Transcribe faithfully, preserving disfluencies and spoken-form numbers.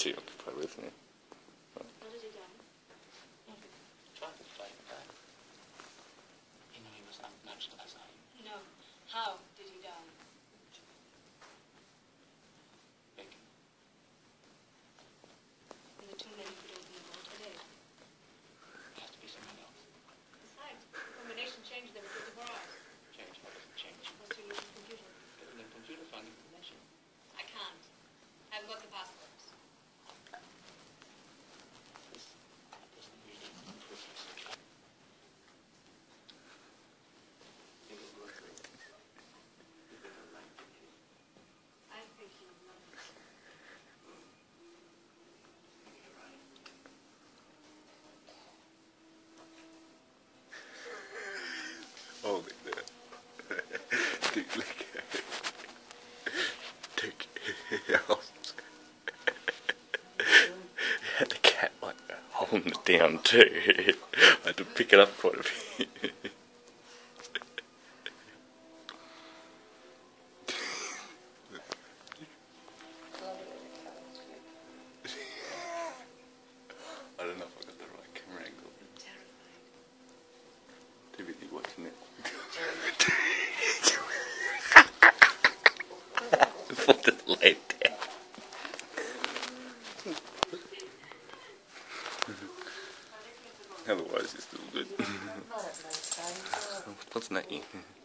too occupied with me. What has he done? Tried to fight back. He knew he was outmatched as I. No. How did he die? Bacon. And the two men who could open the vault are dead. It has to be someone else. Besides, the combination changed them twenty-four hours. Change. How does it change? What's your little computer? Get in the computer, find information. I can't. I've got the passwords. This that doesn't really improve the situation. Think it works for you. You think I like it? I think you would love it. You're right. Oh, look there. Dude, look at it. Dude, had the cat like holding it down too. I had to pick it up quite a bit. I don't know if I got the right camera angle. I'm terrified. Too busy watching it. Put it laid down. Otherwise, it's still good. What's that?